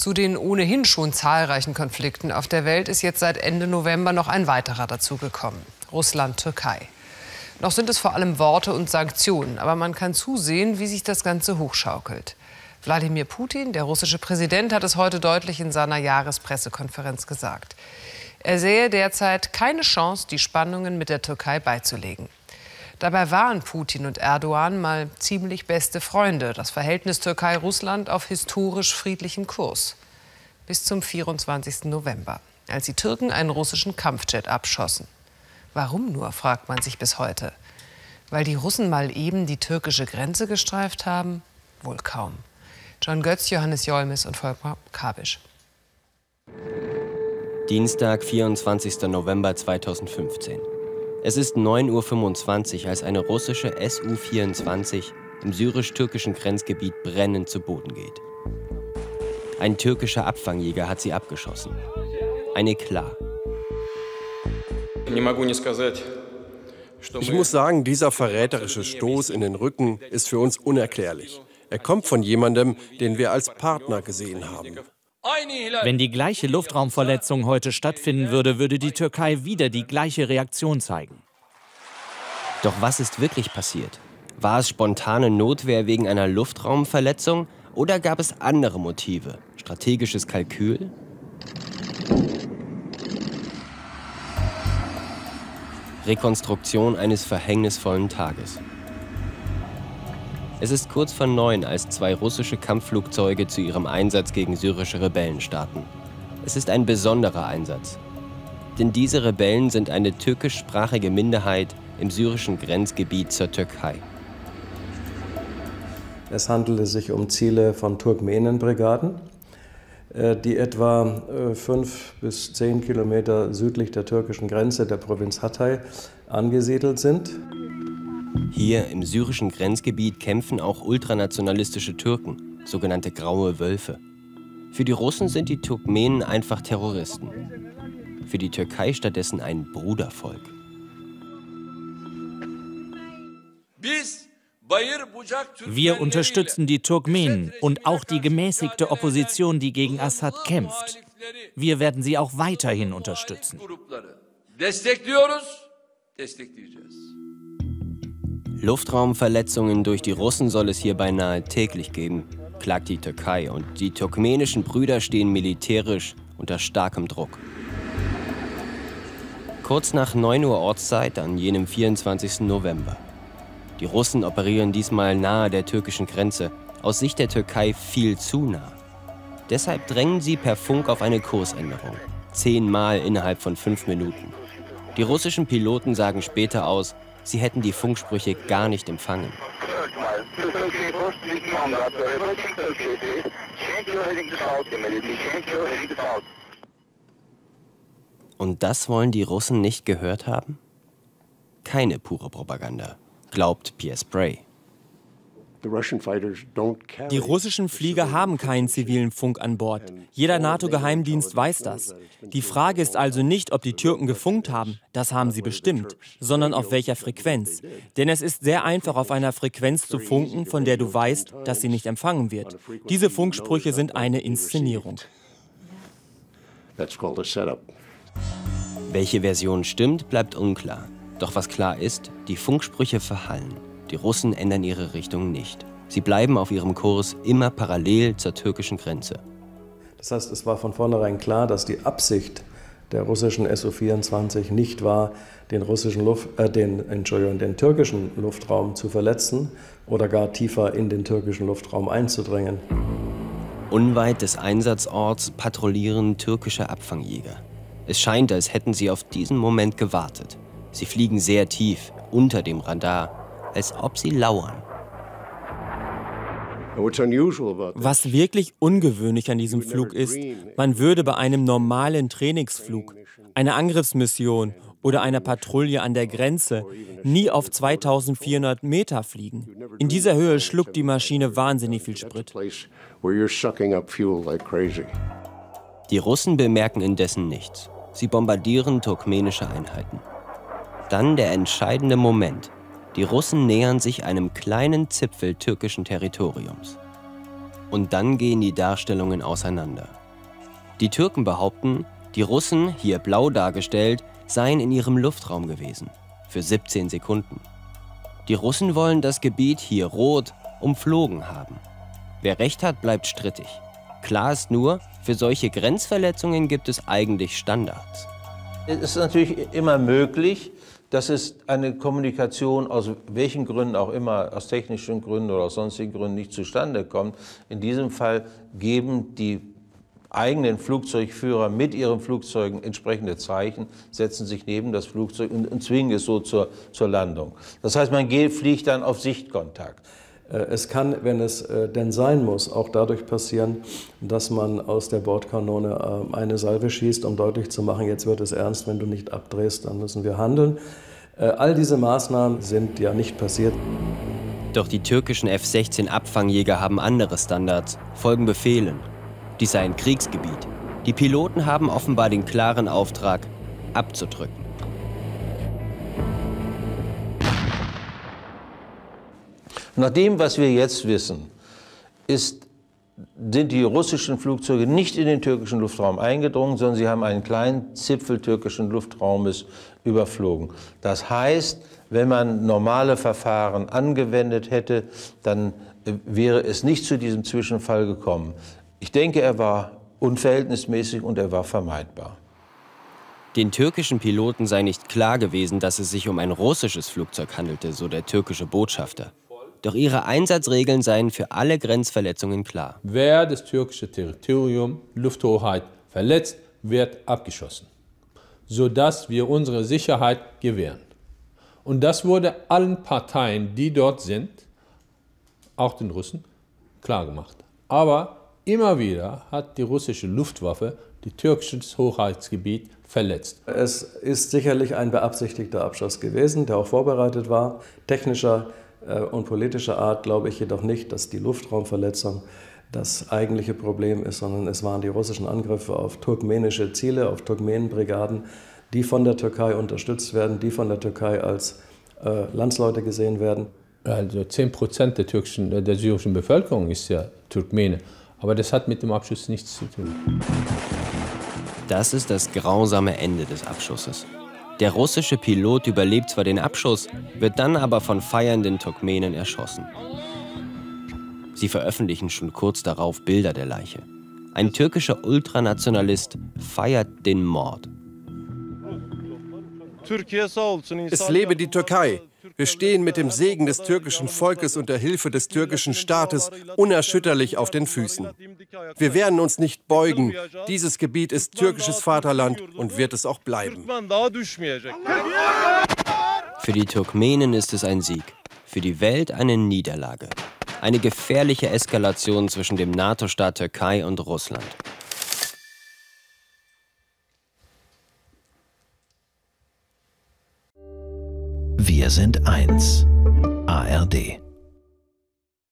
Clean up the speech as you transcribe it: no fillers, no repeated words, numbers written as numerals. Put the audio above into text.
Zu den ohnehin schon zahlreichen Konflikten auf der Welt ist jetzt seit Ende November noch ein weiterer dazugekommen: Russland-Türkei. Noch sind es vor allem Worte und Sanktionen, aber man kann zusehen, wie sich das Ganze hochschaukelt. Wladimir Putin, der russische Präsident, hat es heute deutlich in seiner Jahrespressekonferenz gesagt. Er sähe derzeit keine Chance, die Spannungen mit der Türkei beizulegen. Dabei waren Putin und Erdogan mal ziemlich beste Freunde. Das Verhältnis Türkei-Russland auf historisch friedlichen Kurs. Bis zum 24. November, als die Türken einen russischen Kampfjet abschossen. Warum nur, fragt man sich bis heute. Weil die Russen mal eben die türkische Grenze gestreift haben? Wohl kaum. John Götz, Johannes Jolmis und Volker Kabisch. Dienstag, 24. November 2015. Es ist 9:25 Uhr, als eine russische Su-24 im syrisch-türkischen Grenzgebiet brennend zu Boden geht. Ein türkischer Abfangjäger hat sie abgeschossen. Ein Eklat. Ich muss sagen, dieser verräterische Stoß in den Rücken ist für uns unerklärlich. Er kommt von jemandem, den wir als Partner gesehen haben. Wenn die gleiche Luftraumverletzung heute stattfinden würde, würde die Türkei wieder die gleiche Reaktion zeigen. Doch was ist wirklich passiert? War es spontane Notwehr wegen einer Luftraumverletzung oder gab es andere Motive? Strategisches Kalkül? Rekonstruktion eines verhängnisvollen Tages. Es ist kurz vor 9, als 2 russische Kampfflugzeuge zu ihrem Einsatz gegen syrische Rebellen starten. Es ist ein besonderer Einsatz. Denn diese Rebellen sind eine türkischsprachige Minderheit im syrischen Grenzgebiet zur Türkei. Es handelte sich um Ziele von Turkmenenbrigaden, die etwa 5 bis 10 Kilometer südlich der türkischen Grenze der Provinz Hatay angesiedelt sind. Hier im syrischen Grenzgebiet kämpfen auch ultranationalistische Türken, sogenannte Graue Wölfe. Für die Russen sind die Turkmenen einfach Terroristen. Für die Türkei stattdessen ein Brudervolk. Wir unterstützen die Turkmenen und auch die gemäßigte Opposition, die gegen Assad kämpft. Wir werden sie auch weiterhin unterstützen. Luftraumverletzungen durch die Russen soll es hier beinahe täglich geben, klagt die Türkei. Und die turkmenischen Brüder stehen militärisch unter starkem Druck. Kurz nach 9 Uhr Ortszeit an jenem 24. November. Die Russen operieren diesmal nahe der türkischen Grenze, aus Sicht der Türkei viel zu nah. Deshalb drängen sie per Funk auf eine Kursänderung. 10 Mal innerhalb von 5 Minuten. Die russischen Piloten sagen später aus, sie hätten die Funksprüche gar nicht empfangen. Und das wollen die Russen nicht gehört haben? Keine pure Propaganda, glaubt Pierre Spray. Die russischen Flieger haben keinen zivilen Funk an Bord. Jeder NATO-Geheimdienst weiß das. Die Frage ist also nicht, ob die Türken gefunkt haben, das haben sie bestimmt, sondern auf welcher Frequenz. Denn es ist sehr einfach, auf einer Frequenz zu funken, von der du weißt, dass sie nicht empfangen wird. Diese Funksprüche sind eine Inszenierung. Welche Version stimmt, bleibt unklar. Doch was klar ist, die Funksprüche verhallen. Die Russen ändern ihre Richtung nicht. Sie bleiben auf ihrem Kurs immer parallel zur türkischen Grenze. Das heißt, es war von vornherein klar, dass die Absicht der russischen Su-24 nicht war, den türkischen Luftraum zu verletzen oder gar tiefer in den türkischen Luftraum einzudringen. Unweit des Einsatzorts patrouillieren türkische Abfangjäger. Es scheint, als hätten sie auf diesen Moment gewartet. Sie fliegen sehr tief, unter dem Radar, als ob sie lauern. Was wirklich ungewöhnlich an diesem Flug ist, man würde bei einem normalen Trainingsflug, einer Angriffsmission oder einer Patrouille an der Grenze nie auf 2400 Meter fliegen. In dieser Höhe schluckt die Maschine wahnsinnig viel Sprit. Die Russen bemerken indessen nichts. Sie bombardieren turkmenische Einheiten. Dann der entscheidende Moment. Die Russen nähern sich einem kleinen Zipfel türkischen Territoriums. Und dann gehen die Darstellungen auseinander. Die Türken behaupten, die Russen, hier blau dargestellt, seien in ihrem Luftraum gewesen, für 17 Sekunden. Die Russen wollen das Gebiet, hier rot, umflogen haben. Wer recht hat, bleibt strittig. Klar ist nur, für solche Grenzverletzungen gibt es eigentlich Standards. Es ist natürlich immer möglich, dass es eine Kommunikation aus welchen Gründen auch immer, aus technischen Gründen oder aus sonstigen Gründen nicht zustande kommt. In diesem Fall geben die eigenen Flugzeugführer mit ihren Flugzeugen entsprechende Zeichen, setzen sich neben das Flugzeug und zwingen es so zur Landung. Das heißt, man fliegt dann auf Sichtkontakt. Es kann, wenn es denn sein muss, auch dadurch passieren, dass man aus der Bordkanone eine Salve schießt, um deutlich zu machen, jetzt wird es ernst, wenn du nicht abdrehst, dann müssen wir handeln. All diese Maßnahmen sind ja nicht passiert. Doch die türkischen F-16-Abfangjäger haben andere Standards, folgen Befehlen. Dies sei ein Kriegsgebiet. Die Piloten haben offenbar den klaren Auftrag, abzudrücken. Nach dem, was wir jetzt wissen, sind die russischen Flugzeuge nicht in den türkischen Luftraum eingedrungen, sondern sie haben einen kleinen Zipfel türkischen Luftraumes überflogen. Das heißt, wenn man normale Verfahren angewendet hätte, dann wäre es nicht zu diesem Zwischenfall gekommen. Ich denke, er war unverhältnismäßig und er war vermeidbar. Den türkischen Piloten sei nicht klar gewesen, dass es sich um ein russisches Flugzeug handelte, so der türkische Botschafter. Doch ihre Einsatzregeln seien für alle Grenzverletzungen klar. Wer das türkische Territorium, Lufthoheit verletzt, wird abgeschossen, sodass wir unsere Sicherheit gewähren. Und das wurde allen Parteien, die dort sind, auch den Russen, klargemacht. Aber immer wieder hat die russische Luftwaffe das türkische Hoheitsgebiet verletzt. Es ist sicherlich ein beabsichtigter Abschuss gewesen, der auch vorbereitet war. Technischer und politischer Art glaube ich jedoch nicht, dass die Luftraumverletzung das eigentliche Problem ist, sondern es waren die russischen Angriffe auf turkmenische Ziele, auf Turkmenenbrigaden, die von der Türkei unterstützt werden, die von der Türkei als Landsleute gesehen werden. Also 10% der syrischen Bevölkerung ist ja Turkmene, aber das hat mit dem Abschuss nichts zu tun. Das ist das grausame Ende des Abschusses. Der russische Pilot überlebt zwar den Abschuss, wird dann aber von feiernden Turkmenen erschossen. Sie veröffentlichen schon kurz darauf Bilder der Leiche. Ein türkischer Ultranationalist feiert den Mord. Es lebe die Türkei. Wir stehen mit dem Segen des türkischen Volkes und der Hilfe des türkischen Staates unerschütterlich auf den Füßen. Wir werden uns nicht beugen. Dieses Gebiet ist türkisches Vaterland und wird es auch bleiben. Für die Turkmenen ist es ein Sieg, für die Welt eine Niederlage. Eine gefährliche Eskalation zwischen dem NATO-Staat Türkei und Russland. Wir sind eins. ARD.